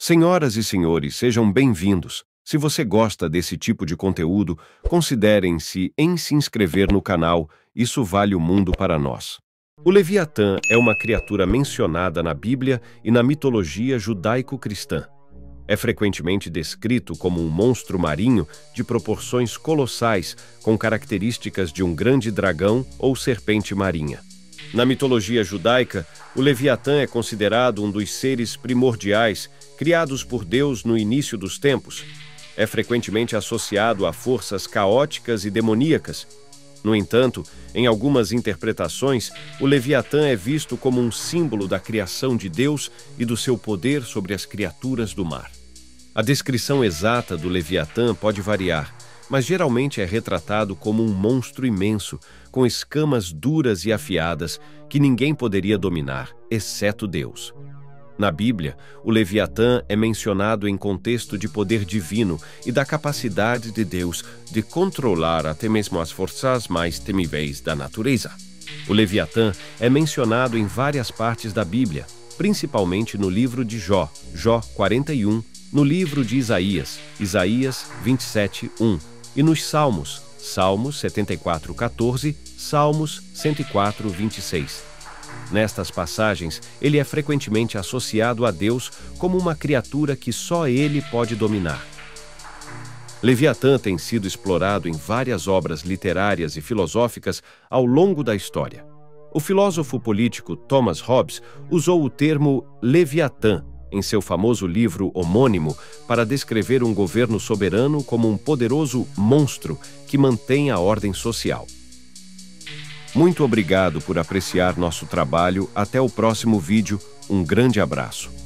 Senhoras e senhores, sejam bem-vindos. Se você gosta desse tipo de conteúdo, considerem-se em se inscrever no canal, isso vale o mundo para nós. O Leviatã é uma criatura mencionada na Bíblia e na mitologia judaico-cristã. É frequentemente descrito como um monstro marinho de proporções colossais, com características de um grande dragão ou serpente marinha. Na mitologia judaica, o Leviatã é considerado um dos seres primordiais criados por Deus no início dos tempos. É frequentemente associado a forças caóticas e demoníacas. No entanto, em algumas interpretações, o Leviatã é visto como um símbolo da criação de Deus e do seu poder sobre as criaturas do mar. A descrição exata do Leviatã pode variar, mas geralmente é retratado como um monstro imenso, com escamas duras e afiadas que ninguém poderia dominar, exceto Deus. Na Bíblia, o Leviatã é mencionado em contexto de poder divino e da capacidade de Deus de controlar até mesmo as forças mais temíveis da natureza. O Leviatã é mencionado em várias partes da Bíblia, principalmente no livro de Jó, Jó 41, no livro de Isaías, Isaías 27:1, e nos Salmos, Salmos 74:14, Salmos 104:26. Nestas passagens, ele é frequentemente associado a Deus como uma criatura que só ele pode dominar. Leviatã tem sido explorado em várias obras literárias e filosóficas ao longo da história. O filósofo político Thomas Hobbes usou o termo Leviatã em seu famoso livro homônimo para descrever um governo soberano como um poderoso monstro que mantém a ordem social. Muito obrigado por apreciar nosso trabalho. Até o próximo vídeo. Um grande abraço.